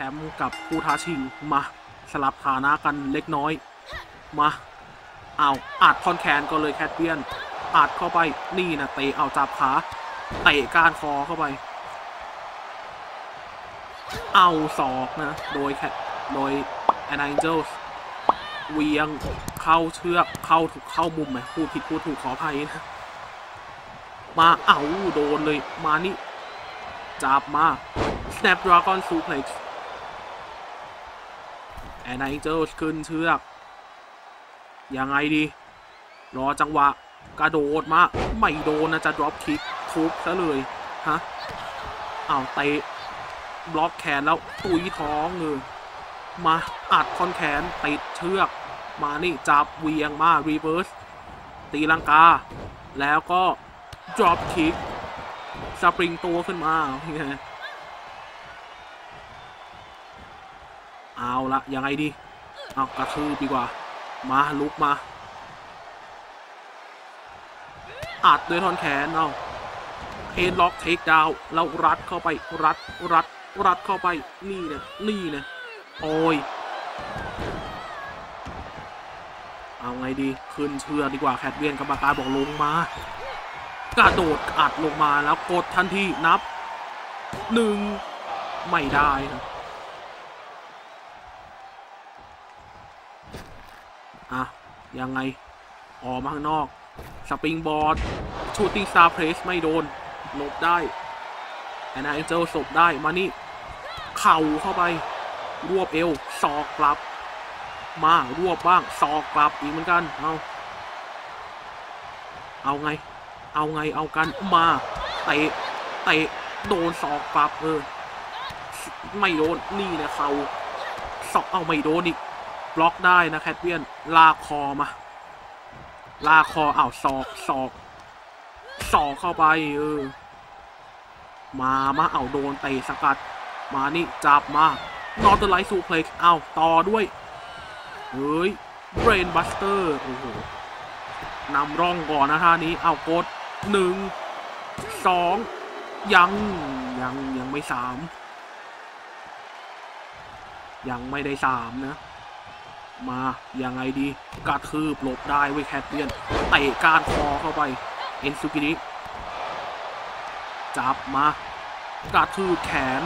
มป์กับผู้ท้าชิงมาสลับฐานะกันเล็กน้อยมาเอาอัดท่อนแขนก็เลยแคทเบียนอัดเข้าไปนี่นะเตะเอาจับขาเตะก้านคอเข้าไปเอาศอกนะโดยแอนเจลเวียงเข้าเชือกเข้ามุมไหมพูดผิดพูดถูกขออภัยนะมาเอาโดนเลยมานี่จับมา Snapdragon Suplex แอนเจลขึ้นเชือกยังไงดีรอจังหวะกระโดดมาไม่โดนนะจะ drop kick ทุบซะเลยฮะเอาเตะบล็อกแขนแล้วตุยท้องเลยมาอัดท่อนแขนติดเชือกมานี่จับเวียงมา reverse ตีลังกาแล้วก็ drop kick สปริงตัวขึ้นมาเอาละยังไงดีเอากระทืบดีกว่ามาลุกมาอัดด้วยท่อนแขนเอาเฮดล็อกเทคดาวแล้วรัดเข้าไปรัดเข้าไปนี่นะโอ้ยเอาไงดีขึ้นเชือกดีกว่าแคทเวียนกรรมการบอกลงมากระโดดอัดลงมาแล้วกดทันทีนับ1ไม่ได้นะอ่ะยังไงออกมาข้างนอกสปริงบอร์ดชูตติ้งสตาร์เพรสไม่โดนหลบได้แอนนาเอ็นเจลศพได้มานี่เข่าเข้าไปรวบเอวศอกกลับมารวบบ้างศอกกลับอีกเหมือนกันเอาไงเอากันมาเตะโดนศอกกลับไม่โดนนี่นะเข่าศอกเอาไม่โดนอีกบล็อกได้นะแคทเวียนลากคอมาลากคอเอาศอกเข้าไปมาเอาโดนเตะสกัดมานี่จับมานอตไลท์ซูเพล็กซ์เอาต่อด้วยเฮ้ยเบรนบัสเตอร์โอ้โหนำร่องก่อนนะท่านี้เอากด1 2ยังไม่3ยังไม่ได้3นะมายังไงดีกระทืบหลบได้เว้ยแคทเวียนเตะก้านคอเข้าไปเอ็นซูกินิจับมากระทืบแขน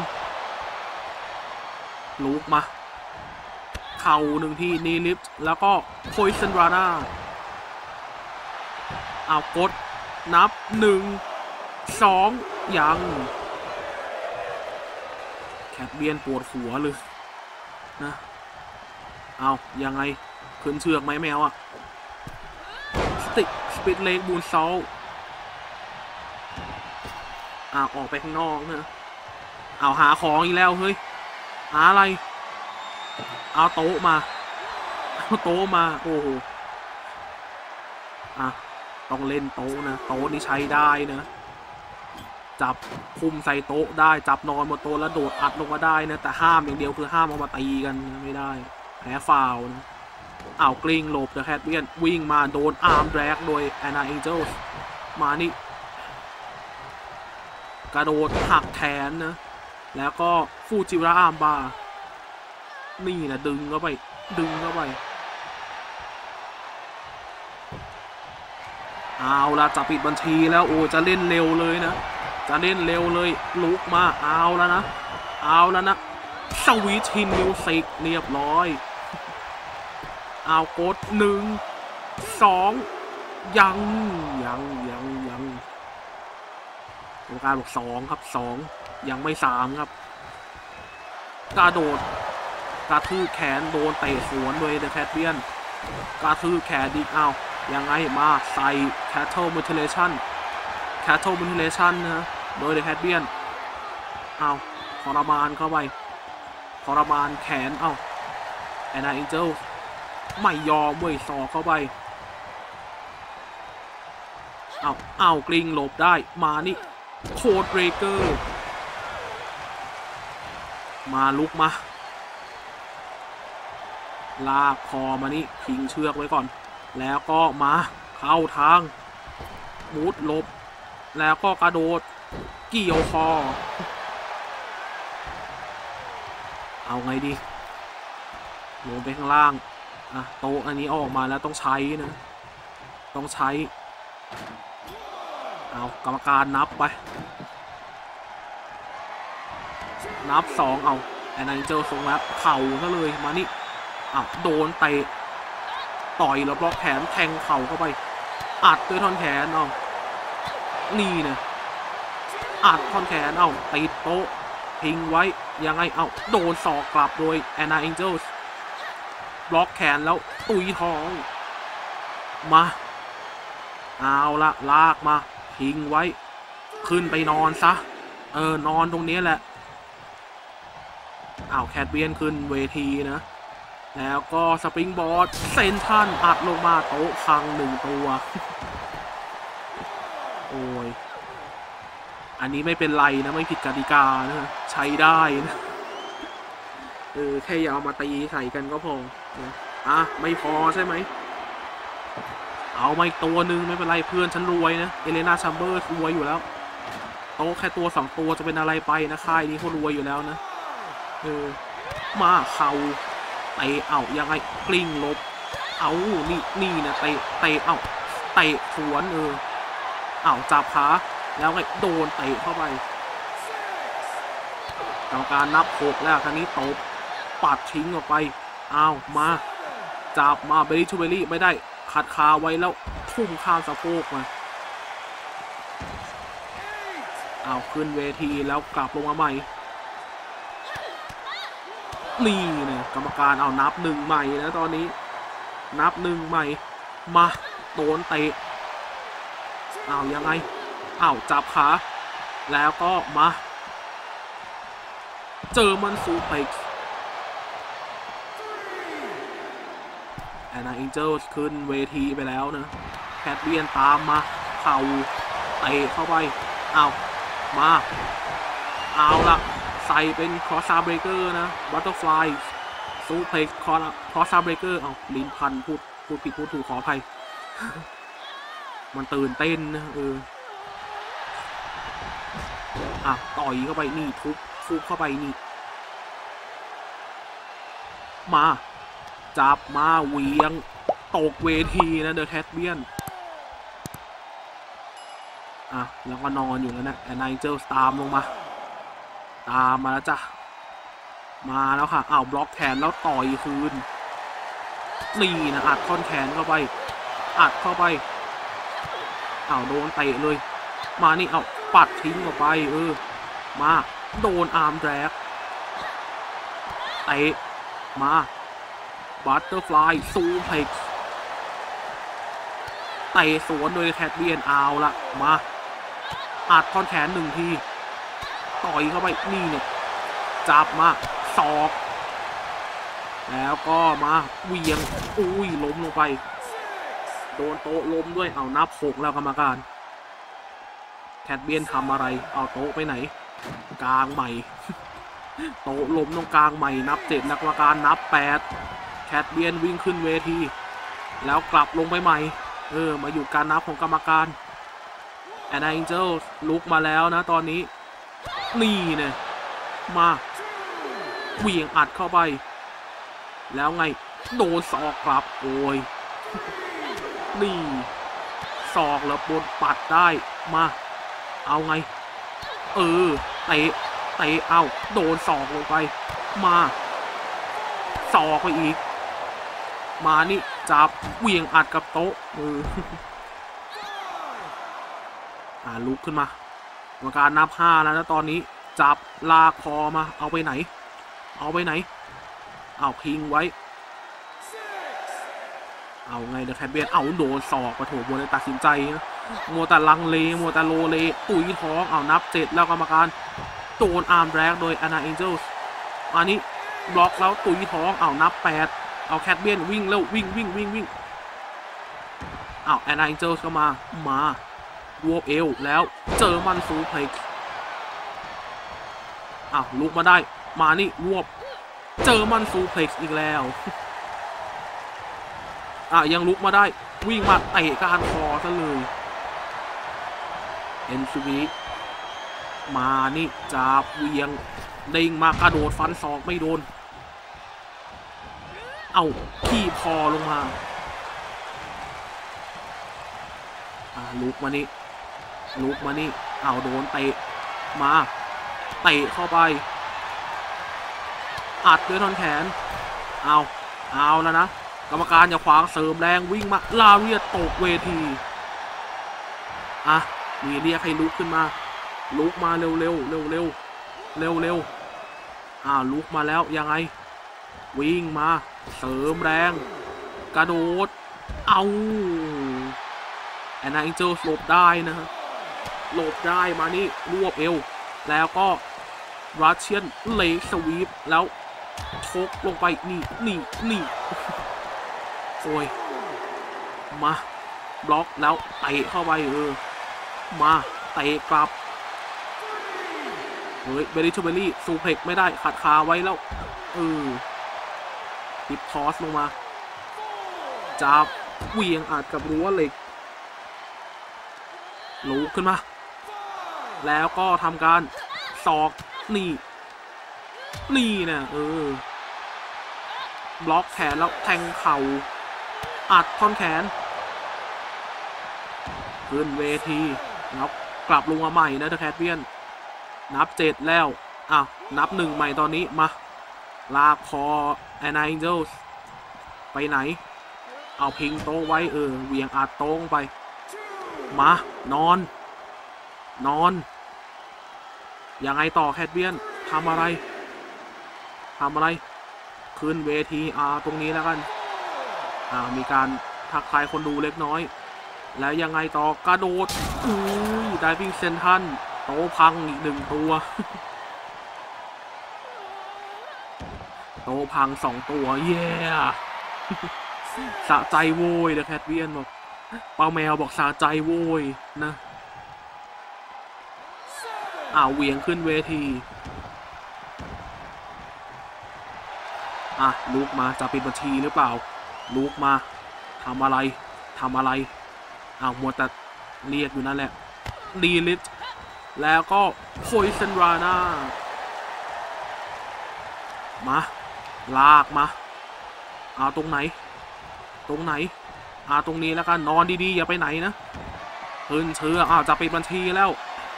ลุกมาเข่า1ทีนีลิฟต์แล้วก็โพยซันราน่าเอากดนับ1 2ยังแคทเวียนปวดหัวเลยนะเอายังไงขึ้นเชือกไหมแมวสปิดเล็กบูนซอลออกไปข้างนอกนะเอาหาของอีกแล้วเฮ้ยหาอะไรเอาโต๊ะมาโอ้โหต้องเล่นโต๊ะนะโต๊ะนี่ใช้ได้นะจับคุมใส่โต๊ะได้จับนอนบนโต๊ะแล้วโดดอัดลงมาได้นะแต่ห้ามอย่างเดียวคือห้ามเอามาตีกันไม่ได้แพ้ฟาวนะเอากลิ้งหลบแต่แคทเวียนวิ่งมาโดนอาร์มแดรกโดยแอนนาเอ็นเจลมานี่กระโดดหักแขนนะแล้วก็ฟูจิระอาร์มบาร์นี่นะดึงเข้าไปเอาละจะปิดบัญชีแล้วโอ้จะเล่นเร็วเลยนะลุกมาเอาแล้วนะสวีทชินมิวสิกเรียบร้อยเอากด1 2ยังกรรมการบอก2ครับ2ยังไม่3ครับกระโดดกระทืบแขนโดนเตะสวนโดยเดอะแคทเวียนกระทืบแขนดิเอายังไงมาใส่แคทเทิลมูทิเลชั่นนะโดยเดอะแคทเวียนเอาทรมานเข้าไปทรมานแขนแอนนาเอ็นเจลไม่ยอมเว้ยศอกเข้าไปเอากลิ้งหลบได้มานี่โคดเบรเกอร์มาลุกมาลากคอมานี่พิงเชือกไว้ก่อนแล้วก็มาเข้าทางมุดหลบแล้วก็กระโดดเกี่ยวคอเอาไงดีลงไปข้างล่างโต๊ะอันนี้ออกมาแล้วต้องใช้นะต้องใช้เอากรรมการนับไปนับ2เอาแอนนาเจอร์ส่งแล้วเข่าซะเลยมานี่โดนเตะต่อยแล้วบล็อกแขนแทงเข่าเข้าไปอัดด้วยท่อนแขนนี่เนี่ยอัดท่อนแขนติดโต๊ะทิ้งไว้ยังไงโดนศอกกลับโดยแอนนาเอ็นเจลส์บล็อกแขนแล้วตุยท้องมาเอาละลากมาทิ้งไว้ขึ้นไปนอนซะนอนตรงนี้แหละแคทเบียนขึ้นเวทีนะแล้วก็สปริงบอร์ดเซนทันอัดลงมาโต๊ะพัง1ตัวโอ้ยอันนี้ไม่เป็นไรนะไม่ผิดกติกานะใช้ได้นะแค่อย่าเอามาตีใส่กันก็พอไม่พอใช่ไหมเอามาอีกตัวหนึ่งไม่เป็นไรเพื่อนฉันรวยนะเอเลนาแชมเบอร์รวยอยู่แล้วโต๊ะแค่ตัว2ตัวจะเป็นอะไรไปนะค่ายนี้เขารวยอยู่แล้วนะมาเข่าเตะยังไงกลิ้งลบนี่นะเตะเตะสวนจับขาแล้วไงโดนเตะเข้าไปกรรมการนับ6แล้วครั้นี้ตบปัดทิ้งออกไปมาจับมาเบลลี่ทูเบลลี่ไม่ได้ขัดคาไว้แล้วทุ่มข้ามสะโพกมาขึ้นเวทีแล้วกลับลงมาใหม่นี่เนี่ยกรรมการนับ1ใหม่นะตอนนี้นับ1ใหม่มาโดนเตะยังไงจับขาแล้วก็มาเจอมันซูเปอร์แอนนาเอ็นเจลขึ้นเวทีไปแล้วนะแคทเบียนตามมาเข่าเตะเข้าไปมาละใส่เป็นคอร์ซาเบรเกอร์นะบัตเตอร์ฟลายซูเปอร์คอร์ซาเบรเกอร์ลิ้นพันพูดผิดพูดถูกขออภัย มันตื่นเต้นนะต่อยเข้าไปนี่ทุบเข้าไปนี่มาจับมาเหวี่ยงตกเวทีนะเดอะแคทเบียนแล้วก็นอนอยู่แล้วนะแอนนาเจลตามลงมาแล้วจ้ะมาแล้วค่ะบล็อกแขนแล้วต่อยคืนนี่นะอัดท่อนแขนเข้าไปอัดเข้าไปโดนเตะเลยมานี่ปัดทิ้งออกไปมาโดนอาร์มแดรกเตะมาบัตเตอร์ฟลายซูเพล็กซ์เตะสวนโดยแคทเบียนละมาอัดท่อนแขน1ทีต่อยเข้าไปนี่เนี่ยจับมาศอกแล้วก็มาเวียงล้มลงไปโดนโต๊ะล้มด้วยนับ6แล้วกรรมการแคทเบียนทำอะไรโต๊ะไปไหนกลางใหม่ โต๊ะล้มตรงกลางใหม่นับ7นักกรรมการนับ8แคทเบียนวิ่งขึ้นเวทีแล้วกลับลงไปใหม่มาอยู่การนับของกรรมการแอนนาเอ็นเจลลุกมาแล้วนะตอนนี้นี่เนี่ยมาเหวี่ยงอัดเข้าไปแล้วไงโดนศอกกลับโอ้ยนี่ศอกแล้วบนปัดได้มาเอาไงเตะโดนศอกลงไปมาศอกไปอีกมานี่จับเหวี่ยงอัดกับโต๊ะลุกขึ้นมากรรมการนับ5แล้วนะตอนนี้จับลากคอมาเอาไปไหนพิงไว้ไงเดอะแคทเบียนโดนศอกประโถบัวเลยตัดสินใจนะมัวแต่ลังเลมัวแต่โลเลตุยท้องนับ7แล้วกรรมการโดนอาร์มแดรกโดยแอนนาเอ็นเจลส์อันนี้บล็อกแล้วตุยท้องนับ8แคทเบียนวิ่งแล้ววิ่งแอนนาเอ็นเจลส์ก็มาวัวเอวแล้วเจอมันซูเพล็กซ์ลุกมาได้มานี่วบเจอมันซูเพล็กซ์อีกแล้วยังลุกมาได้วิ่งมาเตะก้านคอซะเลยเอ็นซูบิมานี่จับเวียงเด้งมากระโดดฟันศอกไม่โดนเอาขี้พอลงมาลุกมานี่เอาโดนเตะมาเตะเข้าไปอัดด้วยท่อนแขนเอาแล้วนะกรรมการอย่าขวางเสริมแรงวิ่งมาลาเวียตกเวทีมีเรียกให้ลุกขึ้นมาลุกมาเร็วลุกมาแล้วยังไงวิ่งมาเสริมแรงกระโดดเอาแอนนาอิงเจลหลบได้นะฮะหลบได้มานี่รวบเอวแล้วก็รัสเชียนเลกสวีปแล้วชกลงไปนี่โอ้ยมาบล็อกแล้วเตะเข้าไปมาเตะกลับเฮ้ยเบริชเบอรี่ซูเพล็กไม่ได้ขัดขาไว้แล้วติดทอสลงมาจับเวียงอัดกับรั้วเหล็กลุกขึ้นมาแล้วก็ทำการศอกนี่เนี่ยบล็อกแขนแล้วแทงเข่าอัดท่อนแขนขึ้นเวทีแล้วกลับลงมาใหม่นะเดอะแคทเวียนนับ7แล้วนับ1ใหม่ตอนนี้มาลากคอแอนนาอิงเจลไปไหนเอาพิงโต๊ะไว้เวียงอัดโต๊ะไปมานอนยังไงต่อแคทเวียนทำอะไรขึ้นเวทีตรงนี้แล้วกันมีการทักทายคนดูเล็กน้อยแล้วยังไงต่อกระโดดได้วิ่งเซนทันโต๊ะพังอีก1ตัวโต๊ะพัง2ตัวเย้สะใจโว้ยเดอะแคทเวียนบอกเป้าแมวบอกสะใจโว้ยนะเหวี่ยงขึ้นเวทีลุกมาจะปิดบัญชีหรือเปล่าลุกมาทำอะไรมัวแต่เรียกอยู่นั่นแหละดีลิทแล้วก็โพยเซนราน่ามาลากมาตรงไหนตรงนี้แล้วกันนอนดีๆอย่าไปไหนนะขึ้นเชื่อจะปิดบัญชีแล้ว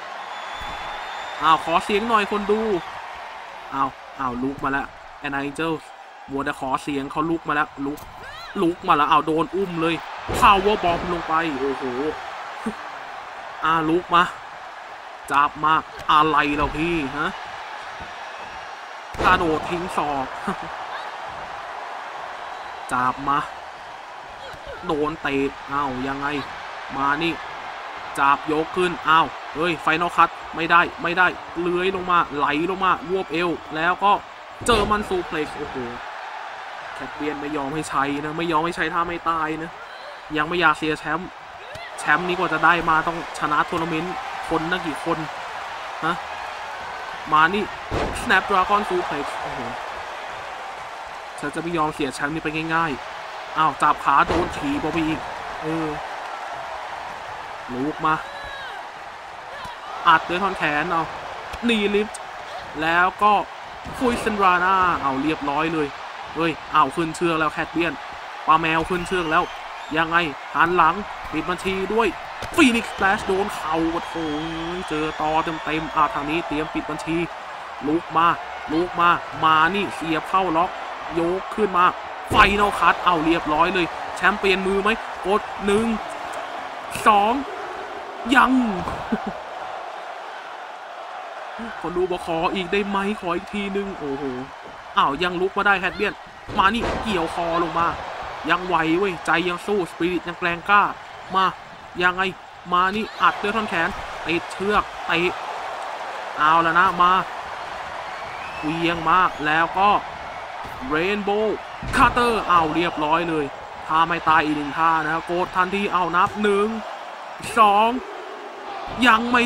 ขอเสียงหน่อยคนดูลุกมาแล้วแอนนาอิงเจลมัวแต่ขอเสียงเขาลุกมาแล้วลุกมาแล้วโดนอุ้มเลยพาวเวอร์บอมลงไปโอ้โหลุกมาจับมาอะไรเราพี่ฮะกระโดดทิ้งศอกจับมาโดนเตะยังไงมานี่จับยกขึ้นเฮ้ยไฟนอลคัทไม่ได้เลื้อยลงมาไหลลงมารวบเอวแล้วก็เจอมันซูเพล็กซ์โอ้โหแคทเวียนไม่ยอมให้ใช้นะไม่ยอมให้ใช้ถ้าไม่ตายนะยังไม่อยากเสียแชมป์นี้กว่าจะได้มาต้องชนะทัวร์นาเมนต์คนตั้งกี่คนฮะมานี่ Snapdragon Suplex โอ้โหฉันจะไม่ยอมเสียแชมป์นี้ไปง่ายๆจับขาโดนถีบไปอีกลุกมาอัดด้วยท่อนแขนนีลิฟต์แล้วก็คุยเซนราน่าเรียบร้อยเลยขึ้นเชือกแล้วแคทเวียนปลาแมวขึ้นเชือกแล้วยังไงหันหลังปิดบัญชีด้วยฟีนิกซ์แฟลชโดนเข่าโอ้ยเจอต่อเต็มทางนี้เตรียมปิดบัญชีลุกมานี่เสียบเข้าล็อกยกขึ้นมาไฟนอลคัทเรียบร้อยเลยแชมป์เปี้ยนมือไหมกด1 2ยังคนดูบอกขออีกได้ไหมขออีกทีนึงโอ้โหยังลุกมาได้แคทเวียนมานี่เกี่ยวคอลงมายังไหวเว้ยใจยังสู้สปิริตยังแกร่งกล้ามายังไงมานี่อัดด้วยท่อนแขนติดเชือกเตะแล้วนะมาเวียงมาแล้วก็เรนโบว์คัตเตอร์เรียบร้อยเลยถ้าไม่ตายอีก1ท่านะโกดทันทีนับ1 2ยังไม่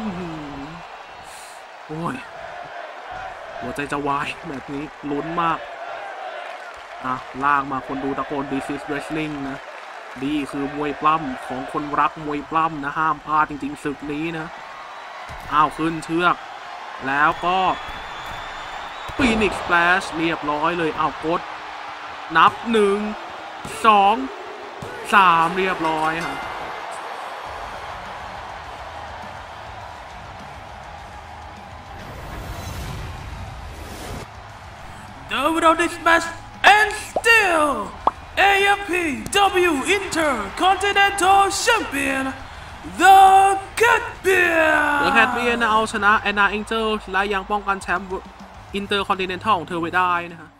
3โอ้ยหัวใจจะวายแบบนี้ลุ้นมากลากมาคนดูตะโกน This is Wrestling นะดีคือมวยปล้ำของคนรักมวยปล้ำนะห้ามพลาดจริงๆศึกนี้นะขึ้นเชือกแล้วก็ฟีนิกซ์สแปลชเรียบร้อยเลยกดนับ1 2 3เรียบร้อยครับThe winner of this match and still AFPW Intercontinental Champion The Catbear นะเอาชนะแอนนา เอ็งเจิลและยังป้องกันแชมป์ Intercontinental ของเธอไว้ได้นะฮะ